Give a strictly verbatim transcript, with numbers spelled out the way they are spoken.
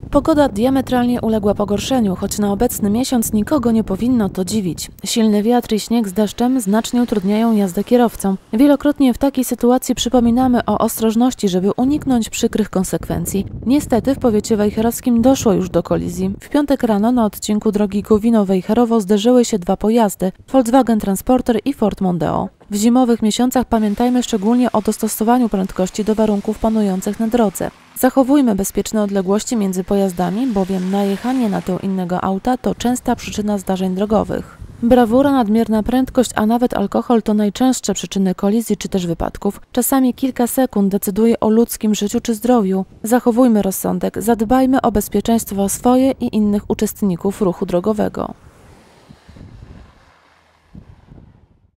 Pogoda diametralnie uległa pogorszeniu, choć na obecny miesiąc nikogo nie powinno to dziwić. Silny wiatr i śnieg z deszczem znacznie utrudniają jazdę kierowcom. Wielokrotnie w takiej sytuacji przypominamy o ostrożności, żeby uniknąć przykrych konsekwencji. Niestety w powiecie wejherowskim doszło już do kolizji. W piątek rano na odcinku drogi Gówino-Wejherowo zderzyły się dwa pojazdy – Volkswagen Transporter i Ford Mondeo. W zimowych miesiącach pamiętajmy szczególnie o dostosowaniu prędkości do warunków panujących na drodze. Zachowujmy bezpieczne odległości między pojazdami, bowiem najechanie na tył innego auta to częsta przyczyna zdarzeń drogowych. Brawura, nadmierna prędkość, a nawet alkohol to najczęstsze przyczyny kolizji czy też wypadków. Czasami kilka sekund decyduje o ludzkim życiu czy zdrowiu. Zachowujmy rozsądek, zadbajmy o bezpieczeństwo swoje i innych uczestników ruchu drogowego.